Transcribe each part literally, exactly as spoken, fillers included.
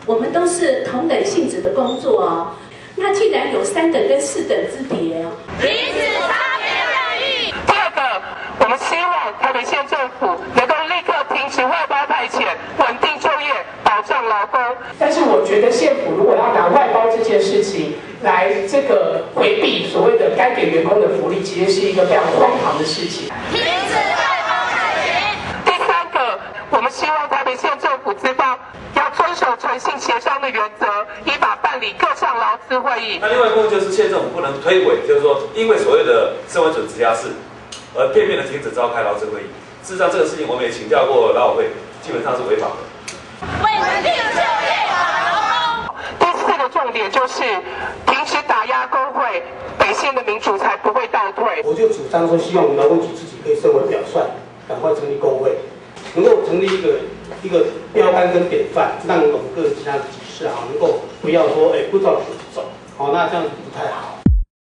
我们都是同等性质的工作哦。那既然有三等跟四等之别哦， 彼此差别待遇。 第二个，我们希望台北县政府能够立刻停止外包派遣，稳定就业，保障劳工。 但是我觉得县府如果要拿外包这件事情来这个回避所谓的该给员工的福利，其实是一个非常荒唐的事情。 停止外包派遣。 第三个，我们希望台北县政府资方要遵守诚信协商的原则，依法办理各项劳资会议。 那另外一部分就是县政府不能推诿，就是说因为所谓的社会准直辖市，而片面的停止召开劳资会议。事实上，这个事情我们也请教过劳委会，基本上是违法的。 为稳定就业保劳工。 第四个重点就是停止打压工会，北县的民主才不会倒退。 我就主张说，希望劳工局自己可以身为表率，赶快成立工会，能够成立一个一个标杆跟典范，让我们各其他的局势啊，能够不要说哎不照谱走，好、哦，那这样子不太好。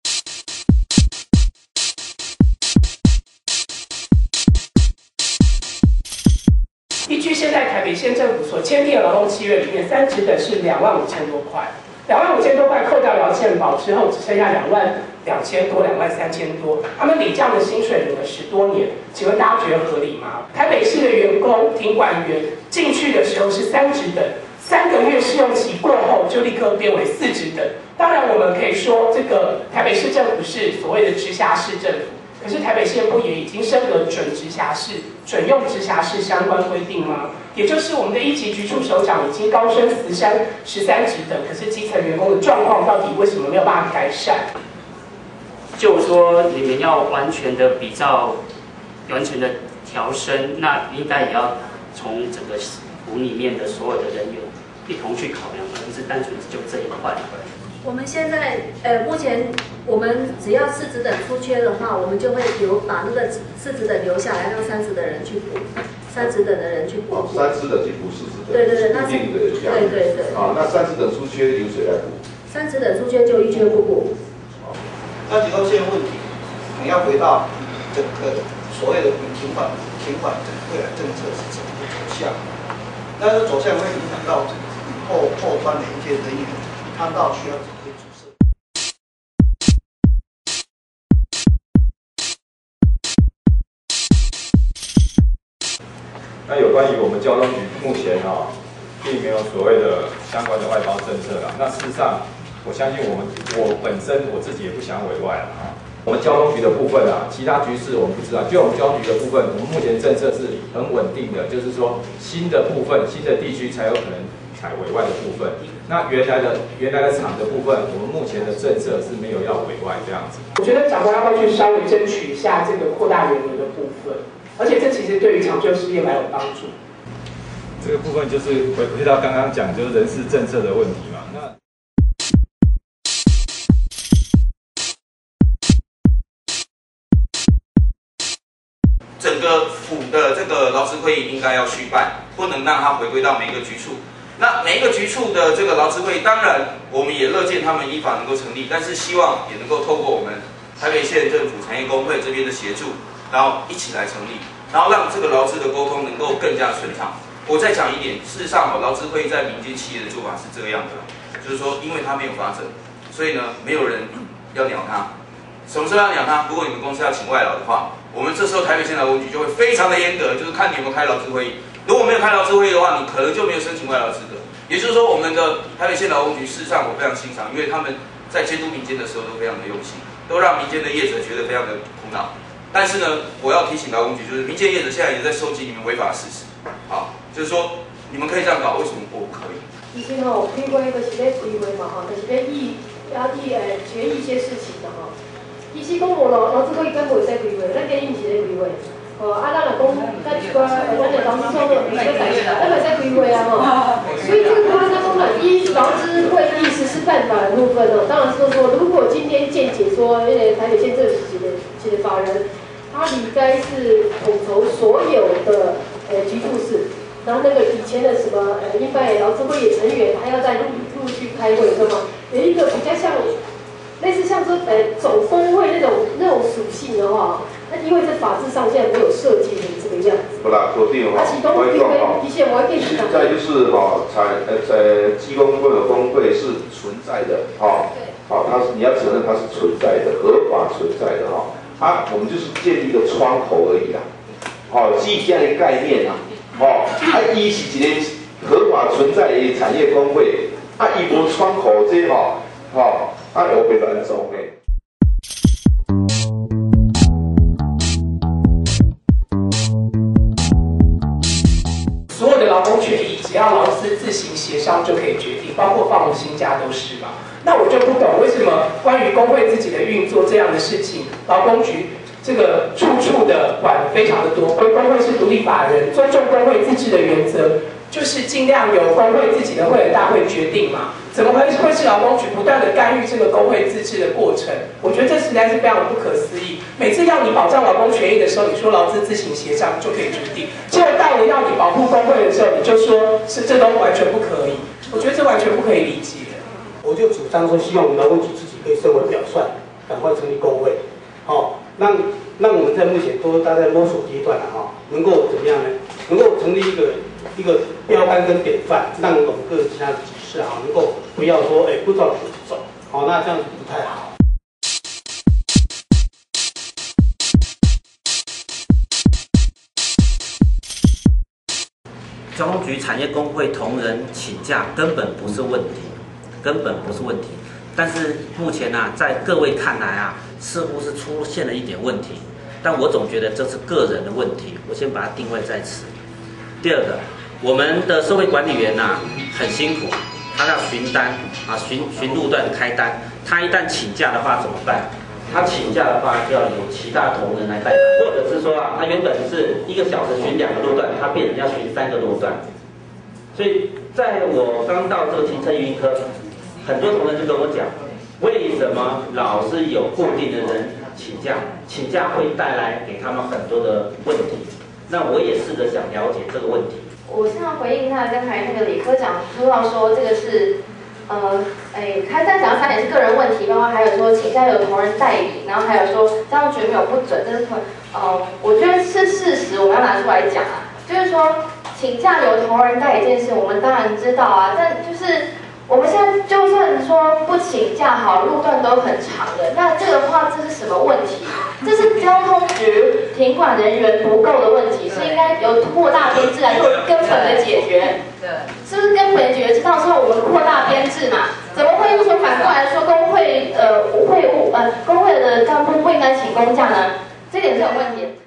依据现在台北县政府所签订的劳动契约里面，三职等是两万五千多块，两万五千多块扣掉劳健保之后，只剩下两万两千多、两万三千多。他们领这样的薪水领了十多年，请问大家觉得合理吗？台北市的员工停管员进去的时候是三职等，三个月试用期过后就立刻变为四职等。当然，我们可以说这个台北市政府是所谓的直辖市政府。可是台北县不也已经升格准直辖市、准用直辖市相关规定吗？也就是我们的一级局处首长已经高升十三、十三职等，可是基层员工的状况到底为什么没有办法改善？ 就说你们要完全的比照、完全的调升，那应该也要从整个府里面的所有的人员一同去考量，而不是单纯就这一块。 我们现在呃，目前我们只要四职等出缺的话，我们就会留把那个四职等留下来，让三职的人去补，三职等的人去补。 哦，三职等去补四职等， 对对对，那是固定的这样。 对对对。 啊，那三职等出缺由谁来补？ 三职等出缺就一缺不补。 哦，那几个这些问题，你要回到整个所谓的停管停管整个未来政策是怎么走向？那这走向会影响到以后后端的一些人员。看到需要怎么去注射？ 那有关于我们交通局目前啊、哦，并没有所谓的相关的外包政策啦。那事实上，我相信我们我本身我自己也不想委外了啊。我们交通局的部分啊，其他局势我们不知道。就我们交通局的部分，我们目前政策是很稳定的，就是说新的部分、新的地区才有可能采委外的部分。那原来的原来的厂的部分，我们目前的政策是没有要委外这样子。 我觉得长官要不要去稍微争取一下这个扩大员额的部分，而且这其实对于长久事业蛮有帮助。 这个部分就是回回到刚刚讲，就是人事政策的问题嘛。那整个府的这个劳资会议应该要续办，不能让它回归到每一个局处。那每一个局处的这个劳资会议，当然我们也乐见他们依法能够成立，但是希望也能够透过我们台北县政府产业工会这边的协助，然后一起来成立，然后让这个劳资的沟通能够更加顺畅。我再讲一点，事实上哦，劳资会议在民间企业的做法是这个样的，就是说，因为它没有发证，所以呢，没有人要鸟它。什么时候要鸟它？如果你们公司要请外劳的话，我们这时候台北县劳工局就会非常的严格，就是看你有没有开劳资会议。如果没有开劳资会议的话，你可能就没有申请外劳资格。也就是说，我们的台北县劳工局事实上我非常欣赏，因为他们在监督民间的时候都非常的用心，都让民间的业者觉得非常的苦恼。但是呢，我要提醒劳工局，就是民间业者现在也在收集你们违法的事实。好，就是说你们可以这样搞，为什么我不可以？ 以前吼开会就是要开会嘛吼，就是要议要议诶决议一些事情的吼。伊是讲无劳劳资会根本袂使开会，咱建议是咧开会。哦，啊，咱若讲咱一寡，咱就劳资双方袂使开，咱袂使开会啊吼。所以这个他他讲了，依劳资会议实施办法的部分哦，当然是说，如果今天见解说，那个台北县政府几的几的法人，他应该是统筹所有的呃局处室，然后那个以前的什么呃一般劳资会议成员，还要再陆陆续开会，对吗？有一个比较像类似像说呃总工会那种那种属性的话，那因为这法制上现在没有设计成这个样子。 不啦，否定哈。 啊，其中因为一些我给你讲。 再就是哈，产呃在技工会的工会是存在的哈。对。好，它是你要承认它是存在的，合法存在的哈。啊，我们就是建立一个窗口而已啦。好，基于这样的概念啊，哦，啊，伊是一个合法存在的产业工会，啊，伊无窗口这吼，吼，啊，有被乱做的。 所有的劳工权益，只要劳资自行协商就可以决定，包括放无薪假都是嘛。那我就不懂为什么关于工会自己的运作这样的事情，劳工局这个处处的管非常的多。工会是独立法人，尊重工会自治的原则，就是尽量由工会自己的会员大会决定嘛。怎么会会是劳工局不断的干预这个工会自治的过程？我觉得这实在是非常不可思议。每次要你保障劳工权益的时候，你说劳资自行协商就可以决定；结果到了要你保护工会的时候，你就说是这都完全不可以。我觉得这完全不可以理解。 我就主张说，希望我们劳工局自己可以升为表率，赶快成立工会，好、哦，让让我们在目前都大概摸索阶段了哈、哦，能够怎么样呢？能够成立一个一个标杆跟典范，让我们各其他的集市啊，能够不要说哎不照谱子走，好、哦，那这样子不太好。 交通局产业工会同仁请假根本不是问题，根本不是问题。但是目前啊，在各位看来啊，似乎是出现了一点问题。但我总觉得这是个人的问题，我先把它定位在此。第二个，我们的社会管理员呐、啊、很辛苦，他要巡单啊，巡巡路段开单。他一旦请假的话怎么办？他请假的话就要由其他同仁来代班，或者是说啊，他原本是一个小时巡两个路段，他变成要巡三个路段。所以在我刚到这个停车运科，很多同仁就跟我讲，为什么老是有固定的人请假？请假会带来给他们很多的问题。那我也试着想了解这个问题。 我现在回应一下刚才那个李科长说到说这个是。呃，哎，开单讲到三点是个人问题，包括还有说请假有同仁代理，然后还有说交通局没有不准，这是呃，我觉得是事实，我们要拿出来讲啊。就是说请假有同仁代理这件事，我们当然知道啊，但就是我们现在就算说不请假好，路段都很长的，那这个话这是什么问题？这是交通局停管人员不够的问题，是应该由扩大编制来做根本的解决。对，是不是根本解决？知道说我们扩大编制嘛？怎么会又说反过来说工会呃会务呃工会的干部不应该请公假呢？这点是有问题。